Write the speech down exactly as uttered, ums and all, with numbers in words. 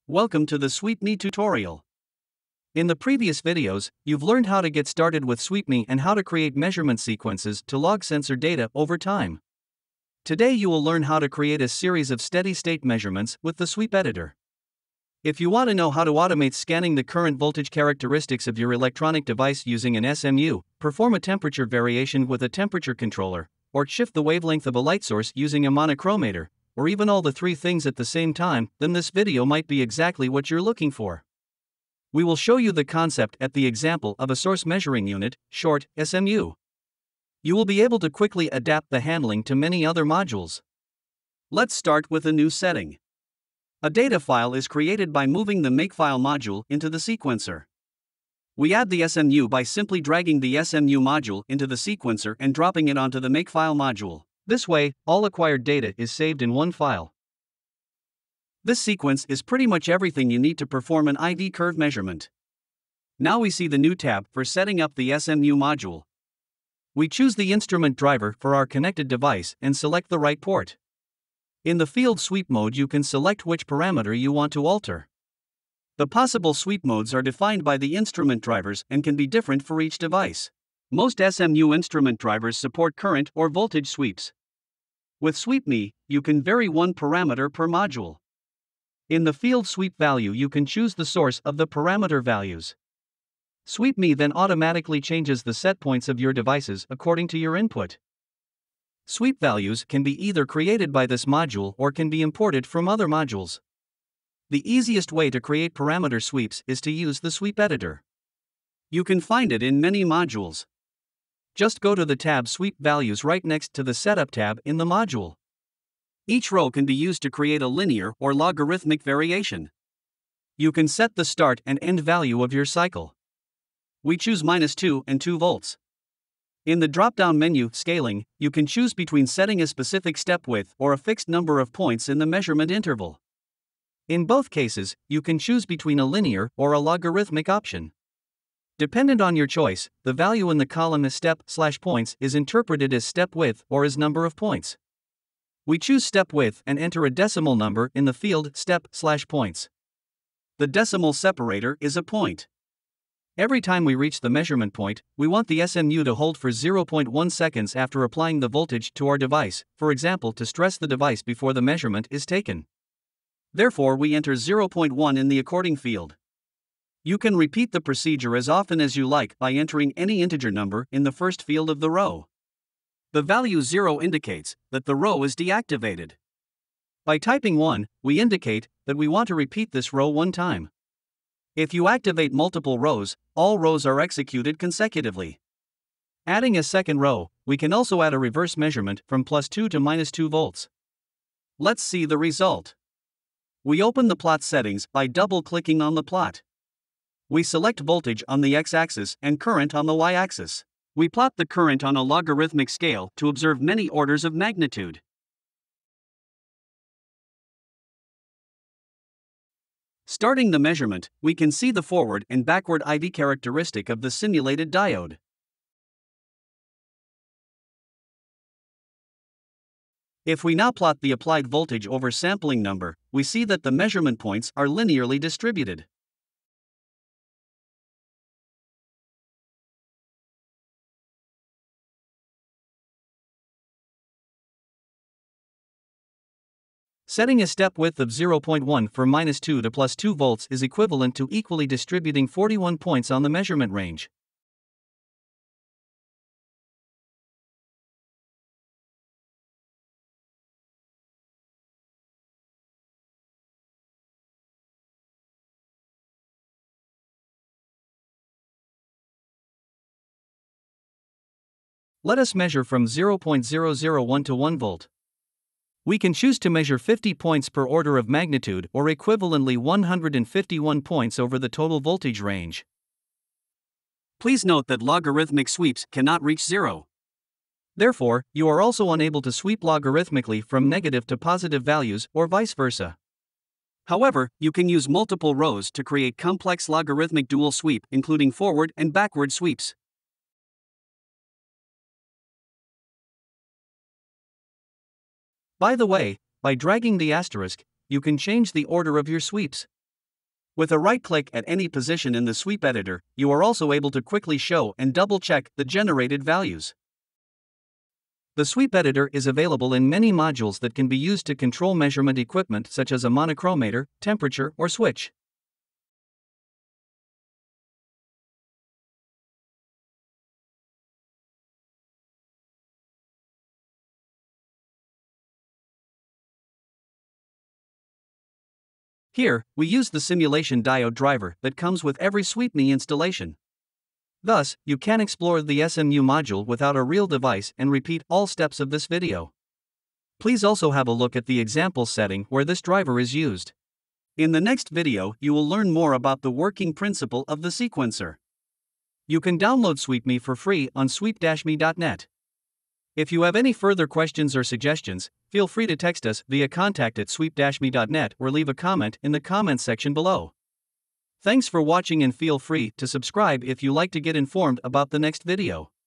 Welcome to the SweepMe tutorial. In the previous videos, you've learned how to get started with SweepMe and how to create measurement sequences to log sensor data over time. Today you will learn how to create a series of steady-state measurements with the SweepEditor. If you want to know how to automate scanning the current voltage characteristics of your electronic device using an S M U, perform a temperature variation with a temperature controller, or shift the wavelength of a light source using a monochromator, or even all the three things at the same time, then this video might be exactly what you're looking for. We will show you the concept at the example of a source measuring unit, short, S M U. You will be able to quickly adapt the handling to many other modules. Let's start with a new setting. A data file is created by moving the makefile module into the sequencer. We add the S M U by simply dragging the S M U module into the sequencer and dropping it onto the makefile module. This way, all acquired data is saved in one file. This sequence is pretty much everything you need to perform an I V curve measurement. Now we see the new tab for setting up the S M U module. We choose the instrument driver for our connected device and select the right port. In the field sweep mode, you can select which parameter you want to alter. The possible sweep modes are defined by the instrument drivers and can be different for each device. Most S M U instrument drivers support current or voltage sweeps. With SweepMe, you can vary one parameter per module. In the field sweep value, you can choose the source of the parameter values. SweepMe then automatically changes the set points of your devices according to your input. Sweep values can be either created by this module or can be imported from other modules. The easiest way to create parameter sweeps is to use the SweepEditor. You can find it in many modules. Just go to the tab Sweep Values right next to the Setup tab in the module. Each row can be used to create a linear or logarithmic variation. You can set the start and end value of your cycle. We choose minus two and two volts. In the drop-down menu, Scaling, you can choose between setting a specific step width or a fixed number of points in the measurement interval. In both cases, you can choose between a linear or a logarithmic option. Dependent on your choice, the value in the column as step slash points is interpreted as step width or as number of points. We choose step width and enter a decimal number in the field step slash points. The decimal separator is a point. Every time we reach the measurement point, we want the S M U to hold for zero point one seconds after applying the voltage to our device, for example to stress the device before the measurement is taken. Therefore we enter zero point one in the according field. You can repeat the procedure as often as you like by entering any integer number in the first field of the row. The value zero indicates that the row is deactivated. By typing one, we indicate that we want to repeat this row one time. If you activate multiple rows, all rows are executed consecutively. Adding a second row, we can also add a reverse measurement from plus two to minus two volts. Let's see the result. We open the plot settings by double-clicking on the plot. We select voltage on the x-axis and current on the y-axis. We plot the current on a logarithmic scale to observe many orders of magnitude. Starting the measurement, we can see the forward and backward I V characteristic of the simulated diode. If we now plot the applied voltage over sampling number, we see that the measurement points are linearly distributed. Setting a step width of zero point one from minus two to plus two volts is equivalent to equally distributing forty-one points on the measurement range. Let us measure from zero point zero zero one to one volt. We can choose to measure fifty points per order of magnitude or equivalently one hundred fifty-one points over the total voltage range. Please note that logarithmic sweeps cannot reach zero. Therefore, you are also unable to sweep logarithmically from negative to positive values or vice versa. However, you can use multiple rows to create complex logarithmic dual sweep, including forward and backward sweeps. By the way, by dragging the asterisk, you can change the order of your sweeps. With a right-click at any position in the SweepEditor, you are also able to quickly show and double-check the generated values. The SweepEditor is available in many modules that can be used to control measurement equipment such as a monochromator, temperature, or switch. Here, we use the simulation diode driver that comes with every SweepMe installation. Thus, you can explore the S M U module without a real device and repeat all steps of this video. Please also have a look at the example setting where this driver is used. In the next video, you will learn more about the working principle of the sequencer. You can download SweepMe for free on sweep dash me dot net. If you have any further questions or suggestions, feel free to text us via contact at sweep dash me dot net or leave a comment in the comments section below. Thanks for watching and feel free to subscribe if you like to get informed about the next video.